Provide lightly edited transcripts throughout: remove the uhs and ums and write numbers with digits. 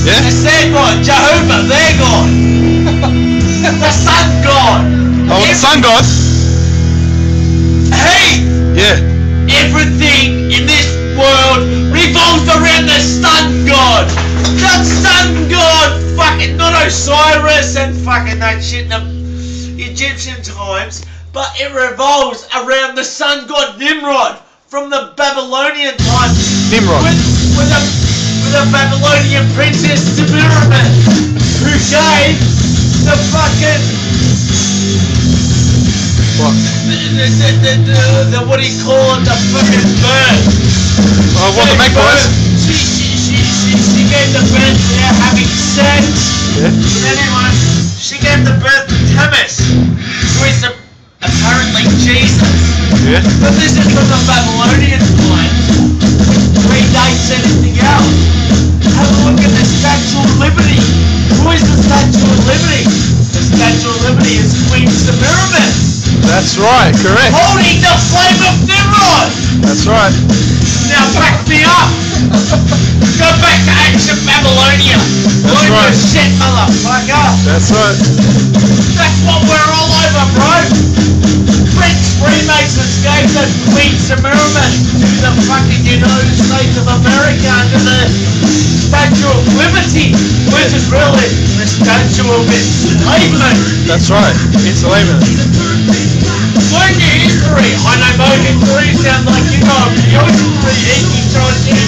Yeah? It's their God, Jehovah, their God. The sun God. Oh, the sun god? Hey! Yeah. Everything in this world revolves around the sun god. The sun god, fucking not Osiris and fucking that shit in the Egyptian times, but it revolves around the sun god Nimrod from the Babylonian times. Nimrod. With a Babylonian princess Semiramis, who gave the fucking What? the what do you call it? The fucking birth. Oh, what the magpies? She gave the birth without having sex Yeah. with anyone. She gave the birth to Tammuz, who is apparently Jesus. Yeah. But this is from the Babylonian time. Predates anything else. Have a look at the Statue of Liberty. Who is the Statue of Liberty? The Statue of Liberty is Queen Semiramis, That's right, correct. holding the flame of Nimrod. That's right. Now back me up. Go back to ancient Babylonia. Learn your right. shit, motherfucker. That's right. That's what we're all over, bro. French Freemasons gave the Queen Semiramis to the fucking United States of America under the Statue of Liberty, which is really the Statue of Enslavement. That's right. Enslavement. Learn your history. I know my history sounds like you know your history, Iggy Johnson.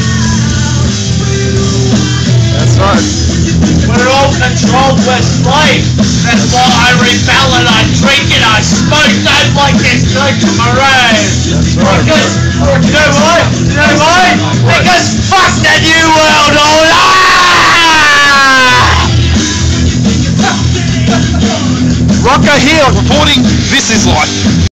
That's right. We're all controlled, we're slaves. That's why I rebel and I drink and I smoke dope like this Coca Marae. That's right. Because, you know why? You know why? Because fuck the New World Order! Rocco here reporting This Is Life.